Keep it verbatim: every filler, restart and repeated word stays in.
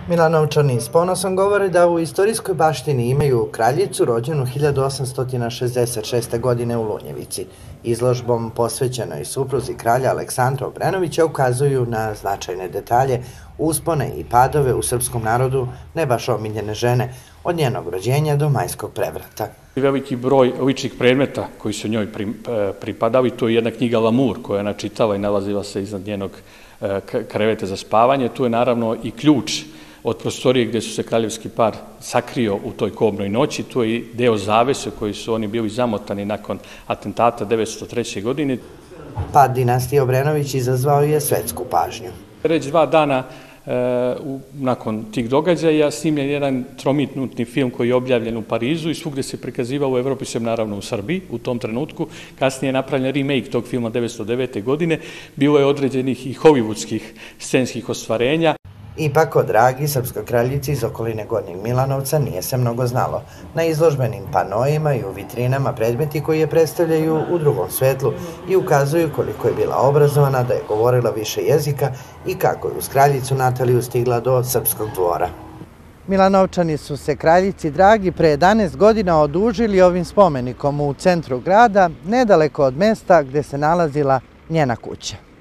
Milanovčani s ponosom govore da u istorijskoj baštini imaju kraljicu rođenu hiljadu osamsto šezdeset šeste. godine u Lunjevici. Izložbom posvećenoj supruzi kralja Aleksandra Obrenovića ukazuju na značajne detalje, uspone i padove u srpskom narodu ne baš omiljene žene, od njenog rođenja do majskog prevrata. Veliki broj ličnih predmeta koji su njoj pripadali, to je jedna knjiga Lamur koja je ona čitala i nalazila se iznad njenog kreveta za spavanje. Tu je naravno i ključ od prostorije gdje su se kraljevski par sakrio u toj kobnoj noći. Tu je i deo zavese koji su oni bili zamotani nakon atentata devetsto treće. godine. Pad dinastije Obrenović izazvao je svetsku pažnju. Reći dva dana nakon tih događaja snimljen jedan trominutni film koji je objavljen u Parizu i svugdje se prikazivao u Evropi, sem naravno u Srbiji u tom trenutku. Kasnije je napravljen remake tog filma devetsto devete. godine. Bilo je određenih i hollywoodskih scenskih ostvarenja. Ipak o dragi srpskoj kraljici iz okoline Gornjeg Milanovca nije se mnogo znalo. Na izložbenim panoima i u vitrinama predmeti koji je predstavljaju u drugom svetlu i ukazuju koliko je bila obrazovana, da je govorila više jezika i kako je uz kraljicu Nataliju stigla do srpskog dvora. Milanovčani su se kraljici dragi pre jedanaest godina odužili ovim spomenikom u centru grada, nedaleko od mesta gde se nalazila njena kuća.